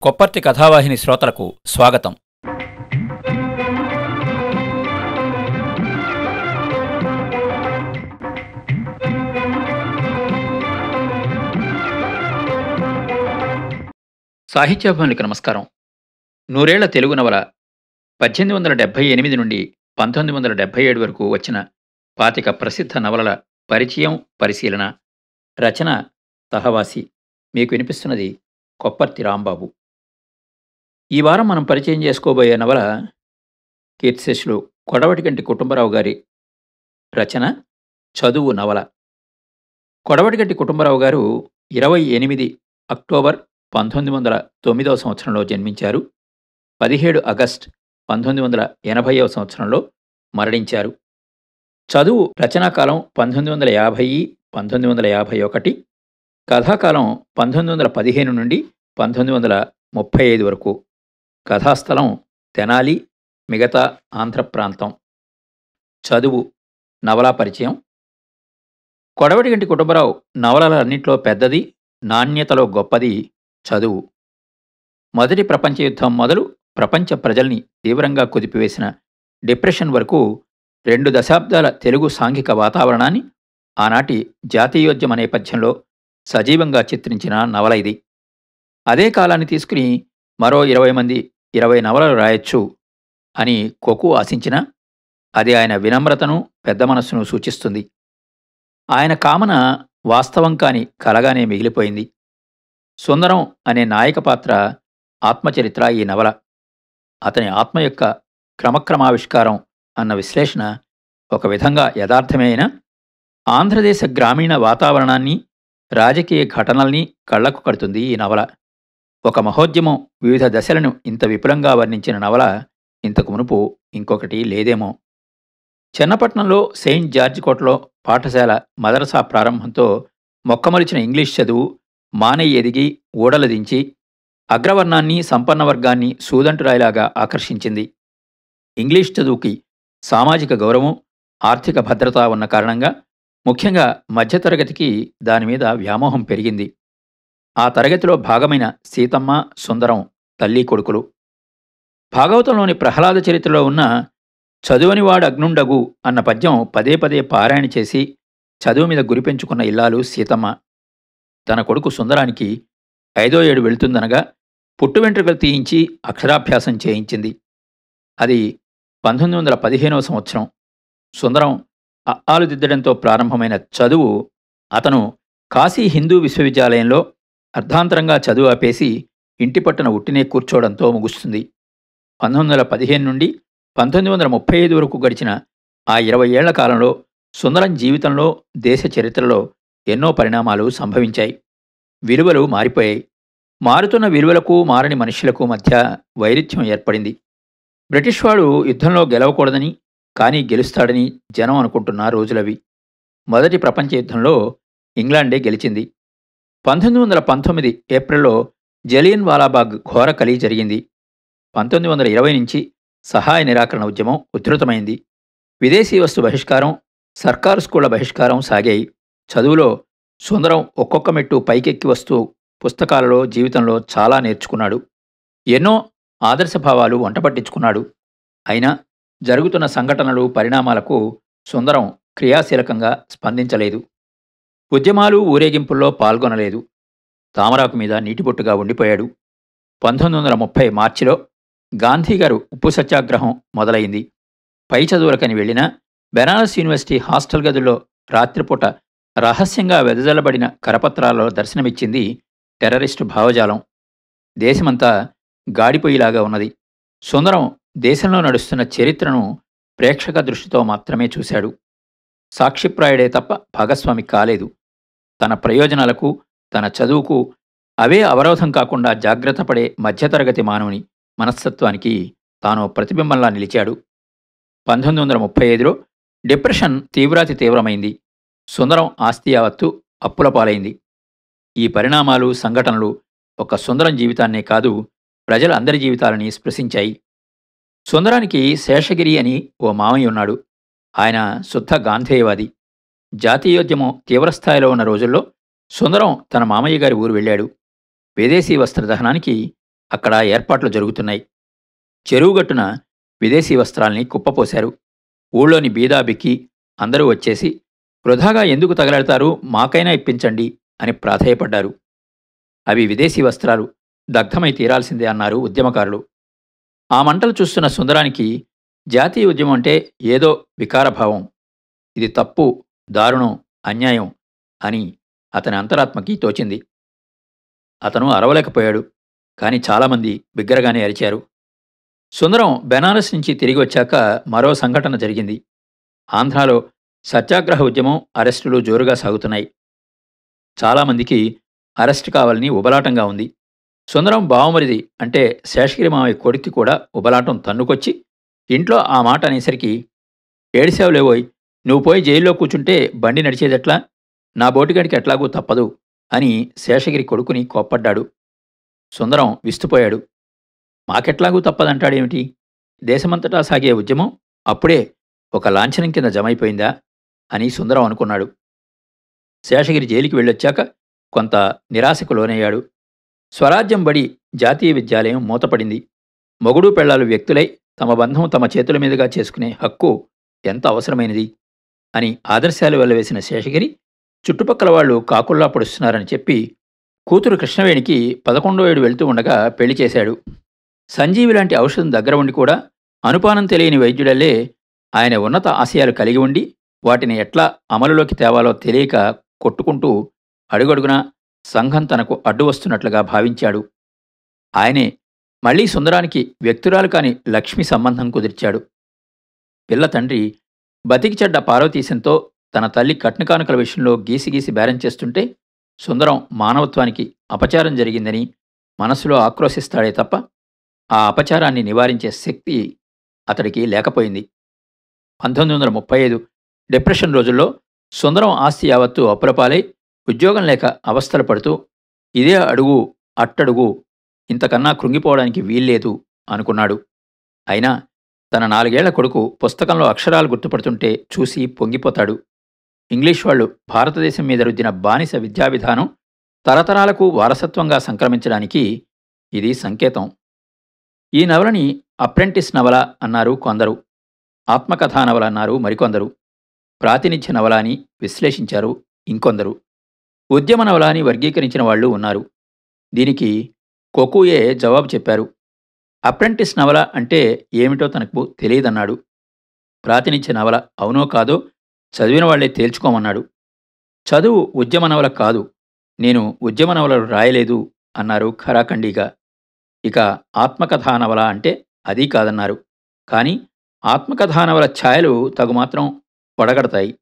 కొప్పర్తి కథావాహిని శ్రోతలకు స్వాగతం. సాహిత్యాభిమానులకు నమస్కారం. నూరేళ్ల తెలుగు నవల 1878 నుండి 1977 వరకు వచ్చిన 25 ప్రసిద్ధ నవలల పరిచయం, పరిశీలన, రచన తహవాసి. మీకు వినిపిస్తున్నది కొప్పర్తి రాంబాబు. ఈ వారం మనం పరిచయం చేసుకోబోయే నవల కీర్తిశేషులు కొడవటిగంటి కుటుంబరావు గారి రచన చదువు నవల. కొడవటిగంటి కుటుంబరావు గారు 28 అక్టోబర్ 1909 సంవత్సరంలో జన్మించారు. 17 ఆగస్టు 1980 సంవత్సరంలో మరణించారు. చదువు రచనాకాలం 1950-1951, కథాకాలం 1915 నుండి 1935 వరకు. కథాస్థలం తెనాలి, మిగతా ఆంధ్ర ప్రాంతం. చదువు నవలా పరిచయం. కొడవటిగంటి కుటుంబరావు నవలలన్నింటిలో పెద్దది, నాణ్యతలో గొప్పది చదువు. మొదటి ప్రపంచ యుద్ధం మొదలు ప్రపంచ ప్రజల్ని తీవ్రంగా కుదిపివేసిన డిప్రెషన్ వరకు 2 దశాబ్దాల తెలుగు సాంఘిక వాతావరణాన్ని ఆనాటి జాతీయోద్యమ నేపథ్యంలో సజీవంగా చిత్రించిన నవల ఇది. అదే కాలాన్ని తీసుకుని మరో 20 నవలలు రాయొచ్చు అని కొకు ఆశించినా అది ఆయన వినమ్రతను, పెద్ద మనస్సును సూచిస్తుంది. ఆయన కామన వాస్తవం కాని కలగానే మిగిలిపోయింది. సుందరం అనే నాయక పాత్ర ఆత్మచరిత్ర ఈ నవల. అతని ఆత్మ యొక్క క్రమక్రమావిష్కారం అన్న విశ్లేషణ ఒక విధంగా యథార్థమే అయినా ఆంధ్రదేశ గ్రామీణ వాతావరణాన్ని, రాజకీయ ఘటనల్ని కళ్లకు కడుతుంది ఈ నవల. ఒక మహోద్యమం వివిధ దశలను ఇంత విపులంగా వర్ణించిన నవల ఇంతకు మునుపు ఇంకొకటి లేదేమో. చెన్నపట్నంలో సెయింట్ జార్జ్ కోటలో పాఠశాల మదరసా ప్రారంభంతో మొక్కమొలిచిన ఇంగ్లీష్ చదువు మానయ్య ఎదిగి ఊడలదించి అగ్రవర్ణాన్ని, సంపన్న వర్గాన్ని సూదంటురాయిలాగా ఆకర్షించింది. ఇంగ్లీష్ చదువుకి సామాజిక గౌరవం, ఆర్థిక భద్రత ఉన్న కారణంగా ముఖ్యంగా మధ్యతరగతికి దానిమీద వ్యామోహం పెరిగింది. ఆ తరగతిలో భాగమైన సీతమ్మ, సుందరం తల్లి కొడుకులు. భాగవతంలోని ప్రహ్లాద చరిత్రలో ఉన్న చదువనివాడు అగ్నుండగు అన్న పద్యం పదే పదే పారాయణ చేసి చదువు మీద గురిపెంచుకున్న ఇల్లాలు సీతమ్మ. తన కొడుకు సుందరానికి 5వ ఏడు వెళుతుందనగా పుట్టు వెంట్రుకలు తీయించి అక్షరాభ్యాసం చేయించింది. అది 1915 సంవత్సరం. సుందరం అఆలు దిద్దడంతో ప్రారంభమైన చదువు అతను కాశీ హిందూ విశ్వవిద్యాలయంలో అర్ధాంతరంగా చదువు ఆపేసి ఇంటి పట్టున ఉట్టినే కూర్చోవడంతో ముగుస్తుంది. 1915 నుండి 1935 వరకు గడిచిన ఆ 20 ఏళ్ల కాలంలో సుందరం జీవితంలో, దేశ చరిత్రలో ఎన్నో పరిణామాలు సంభవించాయి. విలువలు మారిపోయాయి. మారుతున్న విలువలకు, మారని మనుషులకు మధ్య వైరుధ్యం ఏర్పడింది. బ్రిటిష్ వాడు యుద్ధంలో గెలవకూడదని, కానీ గెలుస్తాడని జనం అనుకుంటున్న రోజులవి. మొదటి ప్రపంచ యుద్ధంలో ఇంగ్లాండే గెలిచింది. 1919 ఏప్రిల్లో జలియన్ వాలాబాగ్ ఘోర కలీ జరిగింది. 1920 నుంచి సహాయ నిరాకరణ ఉద్యమం ఉధృతమైంది. విదేశీ వస్తు బహిష్కారం, సర్కారు స్కూళ్ల బహిష్కారం సాగాయి. చదువులో సుందరం ఒక్కొక్క మెట్టు పైకెక్కి వస్తూ పుస్తకాలలో, జీవితంలో చాలా నేర్చుకున్నాడు. ఎన్నో ఆదర్శభావాలు వంటపట్టించుకున్నాడు. అయినా జరుగుతున్న సంఘటనలు, పరిణామాలకు సుందరం క్రియాశీలకంగా స్పందించలేదు. ఉద్యమాలు, ఊరేగింపుల్లో పాల్గొనలేదు. తామరాకు మీద నీటిబొట్టుగా ఉండిపోయాడు. 1930 మార్చిలో గాంధీగారు ఉప్పు సత్యాగ్రహం మొదలైంది. పై చదువులకని వెళ్లినా బెనారస్ యూనివర్సిటీ హాస్టల్ గదుల్లో రాత్రిపూట రహస్యంగా వెదజల్లబడిన కరపత్రాలలో దర్శనమిచ్చింది టెర్రరిస్టు భావజాలం. దేశమంతా గాడిపోయిలాగా ఉన్నది. సుందరం దేశంలో నడుస్తున్న చరిత్రను ప్రేక్షక దృష్టితో మాత్రమే చూశాడు. సాక్షిప్రాయుడే తప్ప భాగస్వామి కాలేదు. తన ప్రయోజనాలకు, తన చదువుకు అవే అవరోధం కాకుండా జాగ్రత్త పడే మధ్యతరగతి మానవుని మనస్తత్వానికి తాను ప్రతిబింబంలా నిలిచాడు. 1935లో డిప్రెషన్ తీవ్రాతి తీవ్రమైంది. సుందరం ఆస్తి యావత్తు అప్పుల పాలైంది. ఈ పరిణామాలు, సంఘటనలు ఒక సుందరం జీవితాన్నే కాదు, ప్రజలందరి జీవితాలని స్పృశించాయి. సుందరానికి శేషగిరి అని ఓ మామయ్య ఉన్నాడు. ఆయన శుద్ధ గాంధేయవాది. జాతీయోద్యమం తీవ్రస్థాయిలో ఉన్న రోజుల్లో సుందరం తన మామయ్య గారి ఊరు వెళ్ళాడు. విదేశీ వస్త్రదహనానికి అక్కడ ఏర్పాట్లు జరుగుతున్నాయి. చెరువుగట్టున విదేశీ వస్త్రాల్ని కుప్పపోశారు. ఊళ్ళోని బీదా బిక్కి అందరూ వచ్చేసి వృధాగా ఎందుకు తగలెడతారు, మాకైనా ఇప్పించండి అని ప్రాధేయపడ్డారు. అవి విదేశీ వస్త్రాలు, దగ్ధమై తీరాల్సిందే అన్నారు ఉద్యమకారులు. ఆ మంటలు చూస్తున్న సుందరానికి జాతీయ ఉద్యమం అంటే ఏదో వికారభావం. ఇది తప్పు, దారుణం, అన్యాయం అని అతని అంతరాత్మకి తోచింది. అతను అరవలేకపోయాడు. కాని చాలామంది బిగ్గరగానే అరిచారు. సుందరం బెనారస్ నుంచి తిరిగి వచ్చాక మరో సంఘటన జరిగింది. ఆంధ్రాలో సత్యాగ్రహ ఉద్యమం, అరెస్టులు జోరుగా సాగుతున్నాయి. చాలామందికి అరెస్టు కావాలని ఉబలాటంగా ఉంది. సుందరం బావమరిది అంటే శేషగిరి మావయ్య కొడుక్కి కూడా ఉబలాటం తన్నుకొచ్చి ఇంట్లో ఆ మాట అనేసరికి, ఏడిసావులేవోయ్, నువ్వు పోయి జైల్లో కూర్చుంటే బండి నడిచేదెట్లా, నా బోటిగాడికి ఎట్లాగూ తప్పదు అని శేషగిరి కొడుకుని కోప్పడ్డాడు. సుందరం విస్తుపోయాడు. మాకెట్లాగూ తప్పదంటాడేమిటి? దేశమంతటా సాగే ఉద్యమం అప్పుడే ఒక లాంఛనం కింద జమైపోయిందా అని సుందరం అనుకున్నాడు. శేషగిరి జైలుకి వెళ్ళొచ్చాక కొంత నిరాశకు లోనయ్యాడు. స్వరాజ్యం బడి జాతీయ విద్యాలయం మూతపడింది. మొగుడు పెళ్లాలు వ్యక్తులై తమ బంధం తమ చేతుల మీదుగా చేసుకునే హక్కు ఎంత అవసరమైనది అని ఆదర్శాలు వెల్లవేసిన శేషగిరి చుట్టుపక్కల వాళ్ళు కాకుల్లా పొడుస్తున్నారని చెప్పి కూతురు కృష్ణవేణికి 11వ ఏడు వెళ్తూ ఉండగా పెళ్లి చేశాడు. సంజీవి లాంటి ఔషధం దగ్గర ఉండి కూడా అనుపానం తెలియని వైద్యుడల్లే ఆయన ఉన్నత ఆశయాలు కలిగి ఉండి వాటిని ఎట్లా అమలులోకి తేవాలో తెలియక కొట్టుకుంటూ అడుగడుగునా సంఘం తనకు అడ్డు వస్తున్నట్లుగా భావించాడు. ఆయనే మళ్లీ సుందరానికి వ్యక్తురాలు కాని లక్ష్మి సంబంధం కుదిర్చాడు. పిల్ల తండ్రి బతికి చెడ్డ పార్వతీశంతో తన తల్లి కట్నకానుకల విషయంలో గీసి బేరం చేస్తుంటే సుందరం మానవత్వానికి అపచారం జరిగిందని మనసులో ఆక్రోశిస్తాడే తప్ప ఆ అపచారాన్ని నివారించే శక్తి అతడికి లేకపోయింది. 1935 డిప్రెషన్ రోజుల్లో సుందరం ఆస్తి యావత్తు అప్పులపాలై ఉద్యోగం లేక అవస్థలు పడుతూ ఇదే అడుగు అట్టడుగు, ఇంతకన్నా కృంగిపోవడానికి వీల్లేదు అనుకున్నాడు. అయినా తన 4 ఏళ్ల కొడుకు పుస్తకంలో అక్షరాలు గుర్తుపడుతుంటే చూసి పొంగిపోతాడు. ఇంగ్లీష్ వాళ్లు భారతదేశం మీద రుద్దిన బానిస విద్యా విధానం తరతరాలకు వారసత్వంగా సంక్రమించడానికి ఇది సంకేతం. ఈ నవలని అప్రెంటిస్ నవల అన్నారు కొందరు, ఆత్మకథా నవల అన్నారు మరికొందరు, ప్రాతినిధ్య నవల అని విశ్లేషించారు ఇంకొందరు, ఉద్యమ నవల అని వర్గీకరించిన వాళ్ళు ఉన్నారు. దీనికి కొకుయే జవాబు చెప్పారు. అప్రెంటిస్ నవల అంటే ఏమిటో తనకు తెలియదన్నాడు. ప్రాతినిధ్య నవల అవునో కాదో చదివిన వాళ్లే తేల్చుకోమన్నాడు. చదువు ఉద్యమ నవల కాదు, నేను ఉద్యమ నవలలు రాయలేదు అన్నారు ఖరాఖండిగా. ఇక ఆత్మకథా నవల అంటే అదీ కాదన్నారు. కానీ ఆత్మకథా నవల ఛాయలు తగుమాత్రం పొడగడతాయి.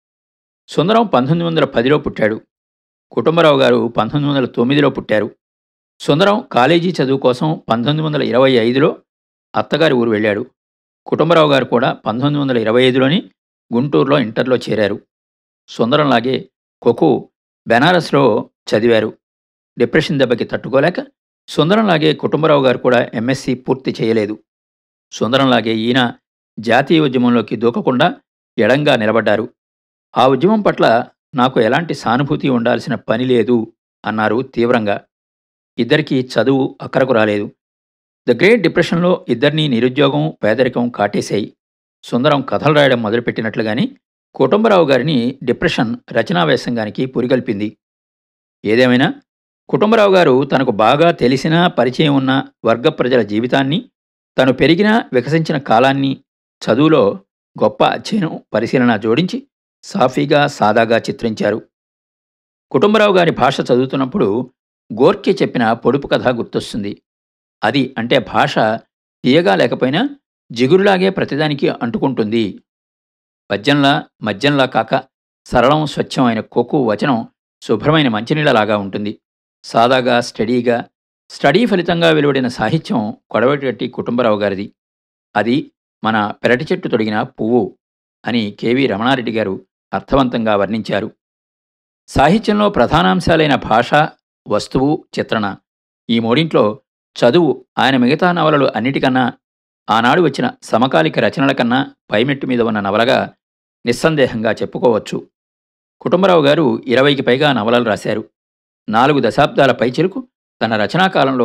సుందరం 1910లో పుట్టాడు. కుటుంబరావు గారు 1909లో పుట్టారు. సుందరం కాలేజీ చదువు కోసం 1925లో అత్తగారి ఊరు వెళ్ళాడు. కుటుంబరావు గారు కూడా 1925లోని గుంటూరులో ఇంటర్లో చేరారు. సుందరంలాగే కొకు బెనారస్లో చదివారు. డిప్రెషన్ దెబ్బకి తట్టుకోలేక సుందరంలాగే కుటుంబరావు గారు కూడా ఎంఎస్సి పూర్తి చేయలేదు. సుందరంలాగే ఈయన జాతీయ ఉద్యమంలోకి దూకకుండా ఎడంగా నిలబడ్డారు. ఆ ఉద్యమం పట్ల నాకు ఎలాంటి సానుభూతి ఉండాల్సిన పని లేదు అన్నారు తీవ్రంగా. ఇద్దరికీ చదువు అక్కరకు రాలేదు. ద గ్రేట్ డిప్రెషన్లో ఇద్దరినీ నిరుద్యోగం, పేదరికం కాటేశాయి. సుందరం కథలు రాయడం మొదలుపెట్టినట్లుగాని కుటుంబరావు గారిని డిప్రెషన్ రచనావేశంగానికి పురిగల్పింది. ఏదేమైనా కుటుంబరావు గారు తనకు బాగా తెలిసిన పరిచయం ఉన్న వర్గ ప్రజల జీవితాన్ని, తను పెరిగిన వికసించిన కాలాన్ని చదువులో గొప్ప అధ్యయనం, పరిశీలన జోడించి సాఫీగా సాదాగా చిత్రించారు. కుటుంబరావు గారి భాష చదువుతున్నప్పుడు గోర్కే చెప్పిన పొడుపు కథ గుర్తొస్తుంది. అది అంటే భాష తీయగా లేకపోయినా జిగురులాగే ప్రతిదానికి అంటుకుంటుంది. పద్యంలా మద్యంలా కాక సరళం స్వచ్ఛం అయిన కొక్కు వచనం శుభ్రమైన మంచినీళ్ళలాగా ఉంటుంది. సాదాగా స్టడీగా, స్టడీ ఫలితంగా వెలువడిన సాహిత్యం కొడవటిగట్టి కుటుంబరావు గారిది. అది మన పెరటి చెట్టు తొడిగిన పువ్వు అని కెవి రమణారెడ్డి గారు అర్థవంతంగా వర్ణించారు. సాహిత్యంలో ప్రధానాంశాలైన భాష, వస్తువు, చిత్రణ ఈ మూడింట్లో చదువు ఆయన మిగతా నవలలు అన్నిటికన్నా, ఆనాడు వచ్చిన సమకాలిక రచనల కన్నా పైమెట్టు మీద ఉన్న నవలగా నిస్సందేహంగా చెప్పుకోవచ్చు. కుటుంబరావు గారు 20కి పైగా నవలలు రాశారు. 4 దశాబ్దాల పైచిలుకు తన రచనాకాలంలో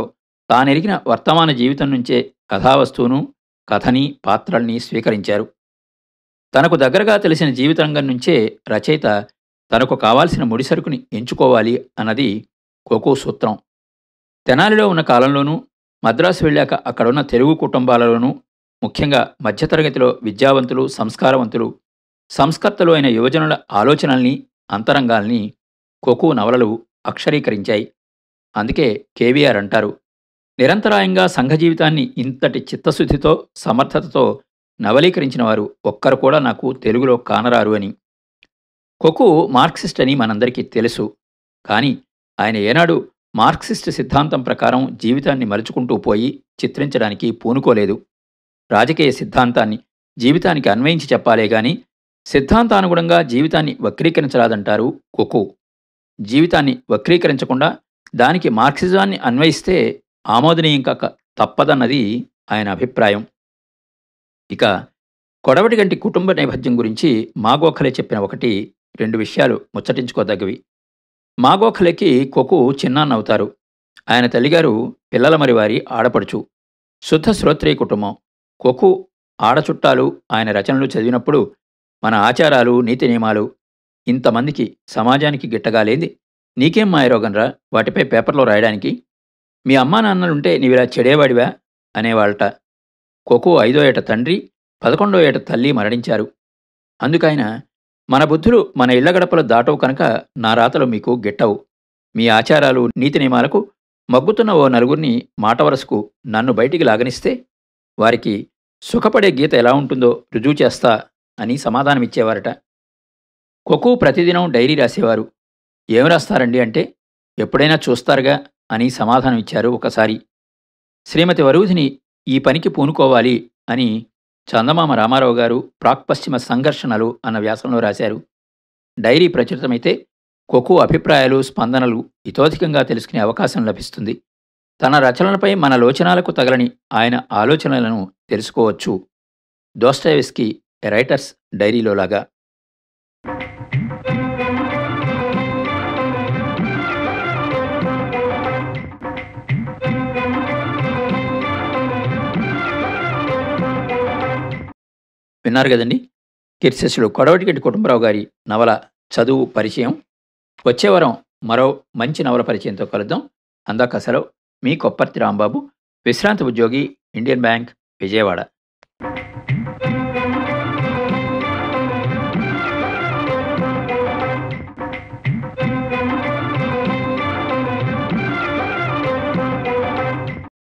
తానెరిగిన వర్తమాన జీవితం నుంచే కథావస్తువును, కథని, పాత్రల్ని స్వీకరించారు. తనకు దగ్గరగా తెలిసిన జీవితరంగం నుంచే రచయిత తనకు కావాల్సిన ముడిసరుకుని ఎంచుకోవాలి అన్నది కోకో సూత్రం. తెనాలిలో ఉన్న కాలంలోనూ, మద్రాసు వెళ్ళాక అక్కడున్న తెలుగు కుటుంబాలలోనూ, ముఖ్యంగా మధ్యతరగతిలో విద్యావంతులు, సంస్కారవంతులు, సంస్కర్తలు అయిన యువజనుల ఆలోచనల్ని, అంతరంగాల్ని కోకో నవలలు అక్షరీకరించాయి. అందుకే కేవీఆర్ అంటారు, నిరంతరాయంగా సంఘ జీవితాన్ని ఇంతటి చిత్తశుద్ధితో, సమర్థతతో నవలీకరించిన వారు ఒక్కరు కూడా నాకు తెలుగులో కానరారు అని. కోకో మార్క్సిస్ట్ అని మనందరికీ తెలుసు. కానీ ఆయన ఏనాడు మార్క్సిస్ట్ సిద్ధాంతం ప్రకారం జీవితాన్ని మలుచుకుంటూ పోయి చిత్రించడానికి పూనుకోలేదు. రాజకీయ సిద్ధాంతాన్ని జీవితానికి అన్వయించి చెప్పాలే గాని సిద్ధాంతానుగుణంగా జీవితాన్ని వక్రీకరించరాదంటారు కోకో. జీవితాన్ని వక్రీకరించకుండా దానికి మార్క్సిజాన్ని అన్వయిస్తే ఆమోదనీయం కాక తప్పదన్నది ఆయన అభిప్రాయం. ఇక కొడవటిగంటి కుటుంబ నేపథ్యం గురించి మాగోఖలే చెప్పిన ఒకటి, రెండు విషయాలు ముచ్చటించుకోదగ్గవి. మాగోఖలేకి కోకో చిన్నాన్నవుతారు. ఆయన తల్లిగారు పిల్లల మరివారి ఆడపడుచు. శుద్ధ శ్రోత్రియ కుటుంబం. కోకో ఆడచుట్టాలు ఆయన రచనలు చదివినప్పుడు మన ఆచారాలు, నీతి నియమాలు ఇంతమందికి సమాజానికి గిట్టగాలేంది, నీకేం మాయరోగంరా వాటిపై పేపర్లో రాయడానికి, మీ అమ్మా నాన్నలుంటే నీవిలా చెడేవాడివా అనేవాళ్ళట. కోకో 5వ ఏట తండ్రి, 11వ ఏట తల్లి మరణించారు. అందుకైన మన బుద్ధులు మన ఇళ్ల గడపలు దాటవు కనుక నా రాతలు మీకు గిట్టవు, మీ ఆచారాలు నీతి నియమాలకు మగ్గుతున్న ఓ నలుగురిని మాట వరసకు నన్ను బయటికి లాగనిస్తే వారికి సుఖపడే గీత ఎలా ఉంటుందో రుజువు చేస్తా అని సమాధానమిచ్చేవారట. కోకో ప్రతిదినం డైరీ రాసేవారు. ఏం రాస్తారండి అంటే, ఎప్పుడైనా చూస్తారుగా అని సమాధానం ఇచ్చారు ఒకసారి. శ్రీమతి వరూధిని ఈ పనికి పూనుకోవాలి అని చందమామ రామారావు గారు ప్రాక్పశ్చిమ సంఘర్షణలు అన్న వ్యాసంలో రాశారు. డైరీ ప్రచురితమైతే కోకో అభిప్రాయాలు, స్పందనలు ఇతోధికంగా తెలుసుకునే అవకాశం లభిస్తుంది. తన రచనలపై మన లోచనాలకు తగలని ఆయన ఆలోచనలను తెలుసుకోవచ్చు. దోస్టాయెవ్స్కీ రైటర్స్ డైరీలో లాగా. విన్నారు కదండి, కీర్తిశేషులు కొడవటిగంటి కుటుంబరావు గారి నవల చదువు పరిచయం. వచ్చే వారం మరో మంచి నవల పరిచయంతో కలుద్దాం. అందాక సెలవు. మీ కొప్పర్తి రాంబాబు, విశ్రాంతి ఉద్యోగి, ఇండియన్ బ్యాంక్, విజయవాడ.